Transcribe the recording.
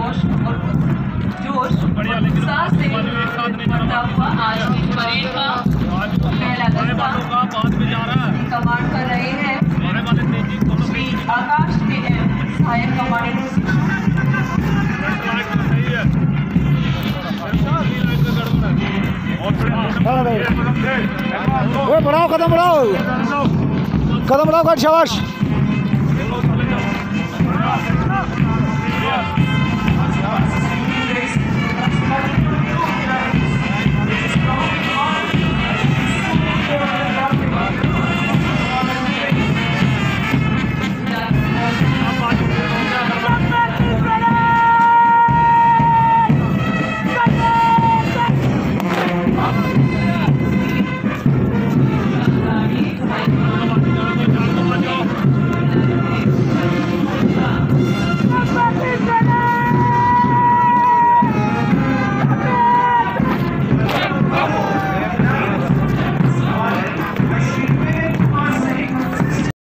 जोश उत्साह से बढ़ता हुआ आज की परेड का पहला दस्ता कमांड कर रहे हैं श्री आकाश के सहायक कमांडेंट। बढ़ाओ, कदम बढ़ाओ, शाबाश।